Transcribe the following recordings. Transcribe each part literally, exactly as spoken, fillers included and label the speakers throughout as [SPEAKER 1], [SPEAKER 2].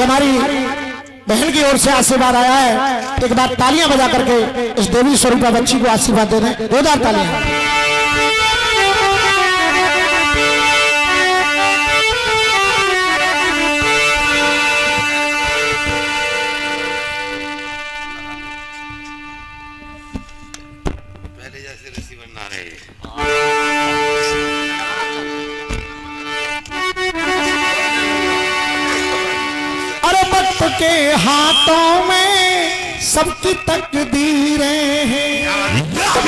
[SPEAKER 1] हमारी बहन की ओर से आशीर्वाद आया है। एक बार तालियां बजा करके इस देवी स्वरूपा बच्ची को आशीर्वाद दे दें। जोरदार तालियां।
[SPEAKER 2] पहले जैसे रिसीवर ना रहे।
[SPEAKER 1] के हाथों में सबकी तकदीरें हैं।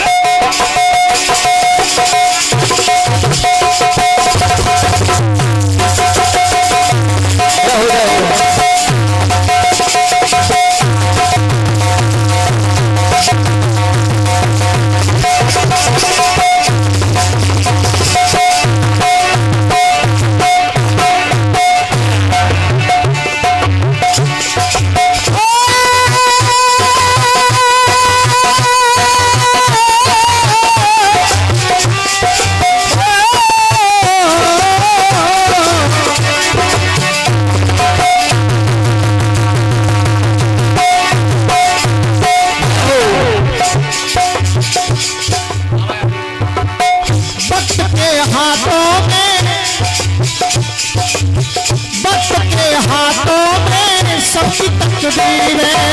[SPEAKER 1] सबकी तकदीरें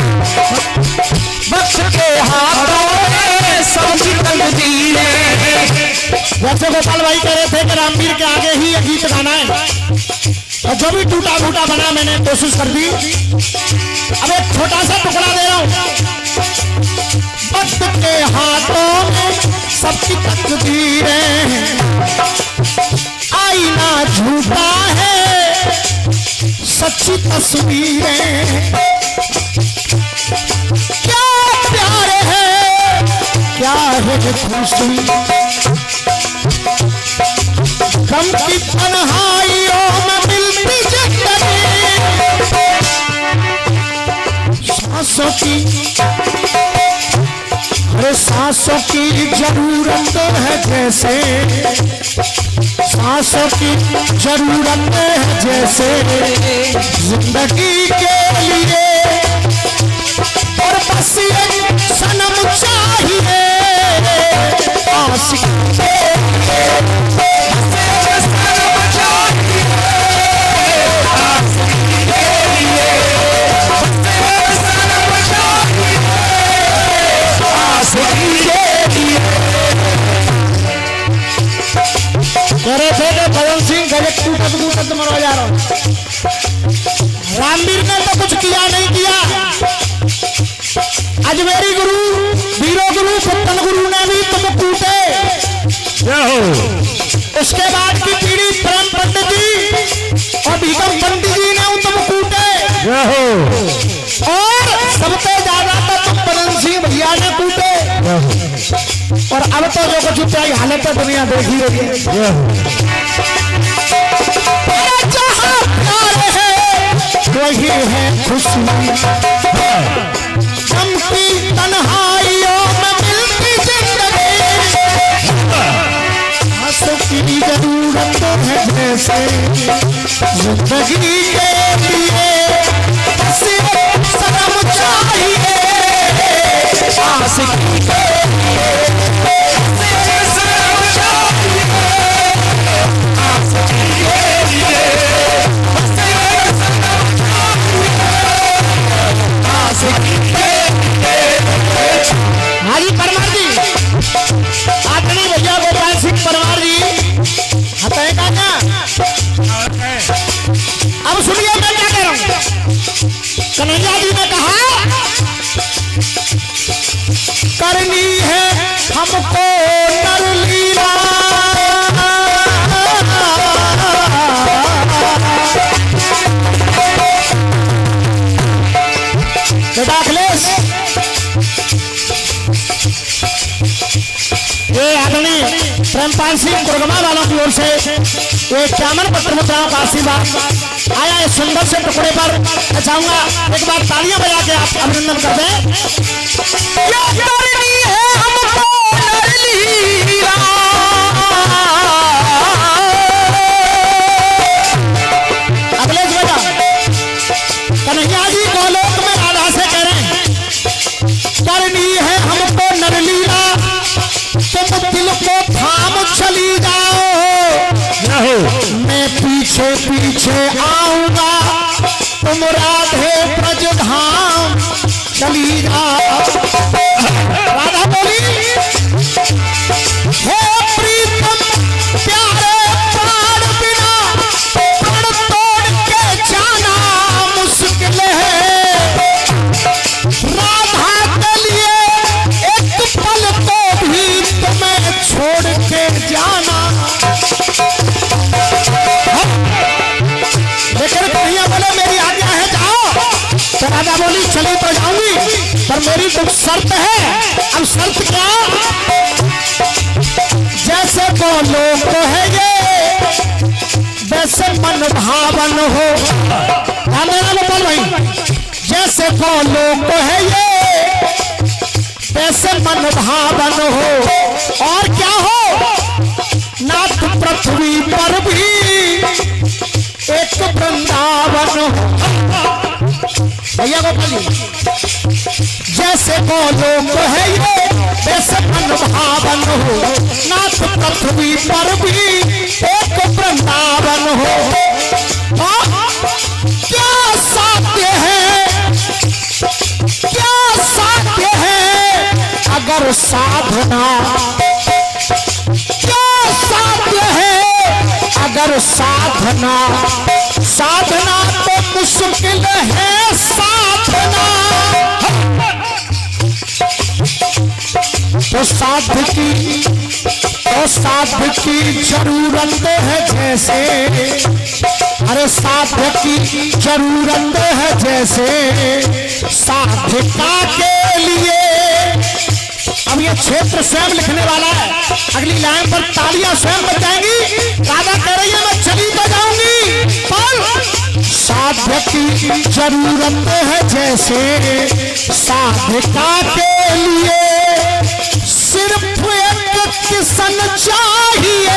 [SPEAKER 1] वक्त के हाथों में सबकी तकदीरें। वैसे गोपाल भाई कह रहे थे कि रामवीर के आगे ही एक गीत गाना है और जो भी टूटा फूटा बना मैंने कोशिश कर दी। अब एक छोटा सा टुकड़ा दे रहा हूं। वक्त के हाथों में सबकी तकदीरें, आईना झूठा है सच्ची तस्वीरें। क्या प्यार है क्या है खुशी, गम की तन्हाइयों में मिलती जिंदगी। सांसों की अरे सांसों की जरूरत है जैसे, सांसों की जरूरत है जैसे जिंदगी के लिए। और बस एक सनम चाहिए आशिक के लिए, सनम चाहिए आशिक के लिए, सनम चाहिए आशिक के लिए। कह रहे थे कि भजन सिंह गजब टूटत टूटत मरो जा रहा हूं। रामवीर ने तो कुछ किया नहीं किया। अजमेरी गुरु वीरो गुरु पुत्तन गुरु ने भी तुम कूटे। उसके बाद की पीढ़ी प्रेम पंडित जी और भीकम पंडित जी ने तुम कूटे। और सबसे ज्यादा तो तुम भजन सिंह भैया ने कूटे। और अब तो जो कुछ चाहिए हालत तो दुनिया देखी रही है। जहां प्यार है वही है खुशी, गम की तन्हाइयों में मिलती जिंदगी। आंसू की जरूरत है जैसे जिंदगी के लिए, बस सनम चाहिए आशिकी के लिए। हाजी परमार जी, आदरणीय भैया गोपाल सिंह परमार जी हताए काका। अब सुनिए मैं क्या कह रहा हूं। कन्हैया जी ने कहा करनी है हमको नर लीला, बेटा अखिलेश ये आदरणीय प्रेमपाल सिंह दुर्गमा वालों की ओर से ये इक्यावन पत्र मुद्राओं का आशीर्वाद आया इस सुंदर से टुकड़े पर। मैं चाहूंगा एक बार तालियां बजा के आप अभिनंदन कर दें। अखिलेश बेटा मिली है हमको नरलीला, तुम दिल को थाम चली जाओ, मैं पीछे पीछे आऊंगा, तुम राधे ब्रज धाम चली जाओ। राधा बोली हे प्रीतम प्यारे प्राण बिना प्राण तोड़ के जाना मुश्किल है, राधा के लिए एक पल को भी तुम्हें छोड़ के जाना। लेकिन कन्हैया बोले मेरी आज्ञा है जाओ, तो राधा बोली चली तो जाऊंगी पर मेरी कुछ शर्त है। अब शर्त क्या? जैसे बोलो तो है ये वैसे मन भावन हो, हाँ मेरा गोपाल भाई, जैसे बोलो तो है ये वैसे मन भावन हो, और क्या हो नाथ पृथ्वी पर भी एक वृंदावन हो। भैया गोपाल जी जैसे बोलो तो है ये वैसे मन भावन हो, नाथ पृथ्वी पर भी एक वृंदावन हो। हाँ? क्या साध्य है, क्या साध्य है अगर साधना, क्या साध्य है अगर साधना, साधना तो मुश्किल है साधना। तो साध्य की तो साध्य की जरूरत है जैसे, अरे साध्य की जरूरत है जैसे साधिका के लिए। अब ये क्षेत्र स्वयं लिखने वाला है, अगली लाइन पर तालियां स्वयं बजाएंगी। राधा कह रही है मैं चली तो जाऊंगी पर साध्य की जरूरत है जैसे साधिका के लिए, सिर्फ एक किसन चाहिए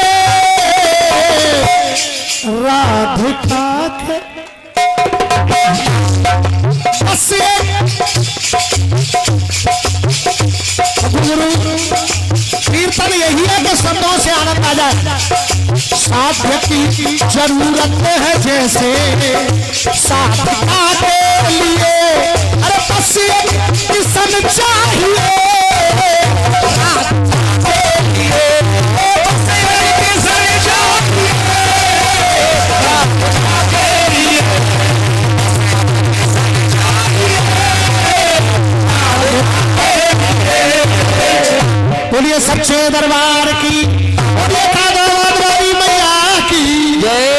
[SPEAKER 1] राधिका के, बस कीर्तन यही है कि शब्दों से आनंद आ जाए। साध्य की जरूरत है जैसे साधना के लिए, अरे बस किसन चाहिए के लिए, बस किसन चाहिए के लिए, बोलिए सच्चे दरबार की, बोलिए खादर वाली मैया की जय।